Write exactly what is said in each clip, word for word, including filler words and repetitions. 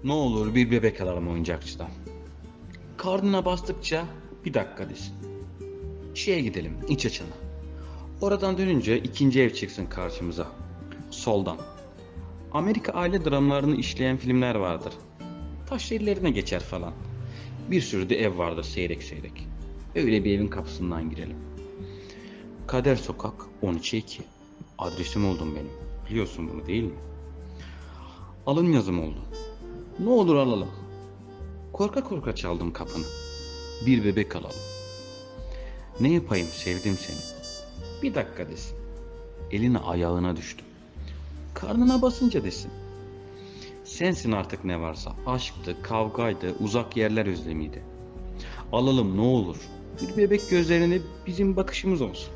Ne olur bir bebek alalım oyuncakçıdan. Karnına bastıkça bir dakika desin. Şeye gidelim, iç açına. Oradan dönünce ikinci ev çıksın karşımıza. Soldan. Amerika aile dramlarını işleyen filmler vardır. Taş evlerine geçer falan. Bir sürü de ev vardır seyrek seyrek. Öyle bir evin kapısından girelim. Kader Sokak on üçe iki. Adresim oldun benim. Biliyorsun bunu değil mi? Alın yazım oldu. Ne olur alalım. Korka korka çaldım kapını. Bir bebek alalım. Ne yapayım sevdim seni. Bir dakika desin. Eline ayağına düştüm. Karnına basınca desin. Sensin artık ne varsa. Aşktı, kavgaydı, uzak yerler özlemiydi. Alalım ne olur. Bir bebek gözlerine bizim bakışımız olsun.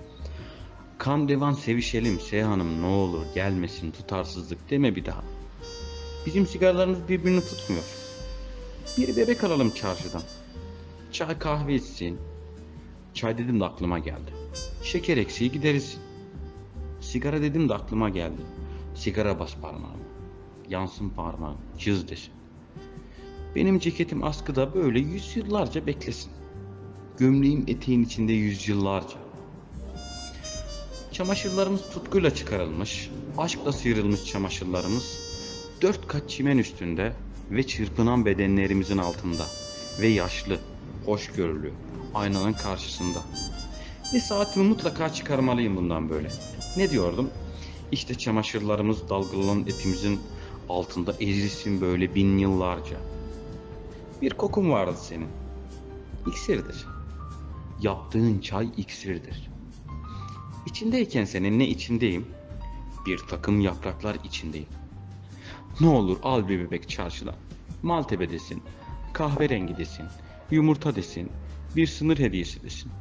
Kan devan sevişelim Seyhan'ım ne olur. Gelmesin tutarsızlık deme bir daha. Bizim sigaralarımız birbirini tutmuyor. Bir bebek alalım çarşıdan. Çay kahve içsin. Çay dedim de aklıma geldi. Şeker eksiği gideriz. Sigara dedim de aklıma geldi. Sigara bas parmağıma. Yansın parmağım. Cız desin. Benim ceketim askıda böyle yüzyıllarca beklesin. Gömleğim eteğin içinde yüzyıllarca. Çamaşırlarımız tutkuyla çıkarılmış. Aşkla sıyrılmış çamaşırlarımız. Dört kat çimen üstünde ve çırpınan bedenlerimizin altında. Ve yaşlı, hoşgörülü, aynanın karşısında. Bir saatimi mutlaka çıkarmalıyım bundan böyle. Ne diyordum? İşte çamaşırlarımız dalgalanan etimizin altında ezilsin böyle bin yıllarca. Bir kokun vardı senin. İksirdir. Yaptığın çay iksirdir. İçindeyken senin ne içindeyim? Bir takım yapraklar içindeyim. Ne olur al bir bebek çarşıdan. Maltepe desin, kahverengi desin, yumurta desin, bir sınır hediyesi desin.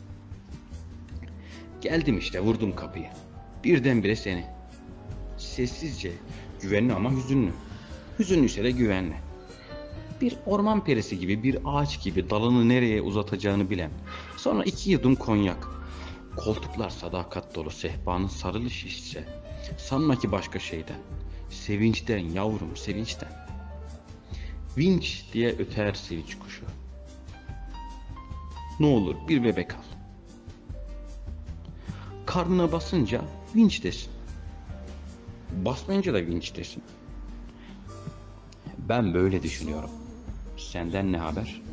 Geldim işte vurdum kapıyı. Birdenbire seni. Sessizce, güvenli ama hüzünlü. Hüzünlüyse de güvenli. Bir orman perisi gibi, bir ağaç gibi dalını nereye uzatacağını bilen. Sonra iki yudum konyak. Koltuklar sadakat dolu sehpanın sarılış ise. Sanma ki başka şeyden. Sevinçten yavrum sevinçten. Vinç diye öter sevinç kuşu. Ne olur bir bebek al. Karnına basınca vinç desin. Basmayınca da vinç desin. Ben böyle düşünüyorum. Senden ne haber?